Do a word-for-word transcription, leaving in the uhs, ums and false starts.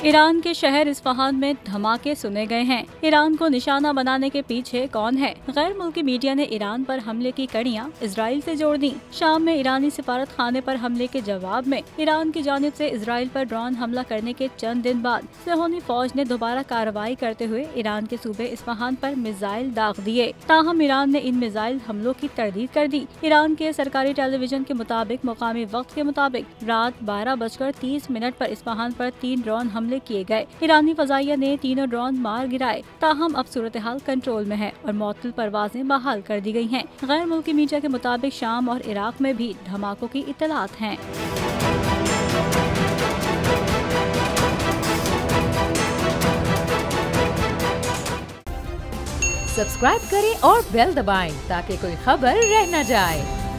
Iran के शहर Isfahan में धमाके सुने गए हैं। ईरान को निशाना बनाने के पीछे कौन है? गैर मुल्की मीडिया ने ईरान पर हमले की कड़ियां इजराइल से जोड़ दी। शाम में ईरानी सिफारत खाने पर हमले के जवाब में ईरान की जानिब से इजराइल पर ड्रोन हमला करने के चंद दिन बाद सहोनी फौज ने दोबारा कार्रवाई करते हुए ईरान के सूबे इस्फहान पर मिसाइल दाग दिए। ताहम ईरान ने इन मिसाइल हमलों की तरदीद कर दी। ईरान के सरकारी टेलीविजन के मुताबिक मुकामी वक्त के मुताबिक रात बारह बजकर तीस मिनट पर इस्फहान पर तीन ड्रोन हमले किए गए। ईरानी फजाइया ने तीनों ड्रोन मार गिराए। ताहम अब सूरत हाल कंट्रोल में है और मुअत्तल परवाजें बहाल कर दी गई हैं। गैर मुल्की मीडिया के मुताबिक शाम और इराक में भी धमाकों की इत्तलात हैं। सब्सक्राइब करें और बेल दबाएं ताकि कोई खबर रह न जाए।